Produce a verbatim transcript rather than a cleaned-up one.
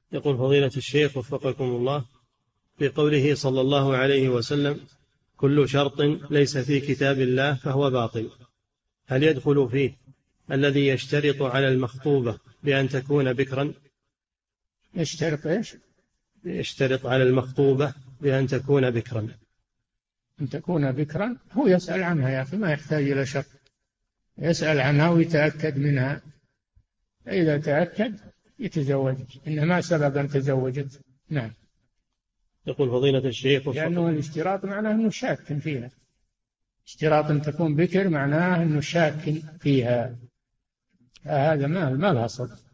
يقول فضيلة الشيخ وفقكم الله، في قوله صلى الله عليه وسلم: كل شرط ليس في كتاب الله فهو باطل، هل يدخل فيه الذي يشترط على المخطوبة بأن تكون بكرا؟ يشترط إيش؟ يشترط على المخطوبة بأن تكون بكرا. أن تكون بكرا، هو يسأل عنها يا أخي، ما يحتاج إلى شرط، يسأل عنها ويتأكد منها، إذا تأكد يتزوج، إنما سبب أن تزوجت. نعم. يقول فضيلة الشيخ لأنه الاشتراط معناه أنه شاك فيها، اشتراط أن تكون بكر معناه أنه شاك فيها، هذا ما ما لها صدق.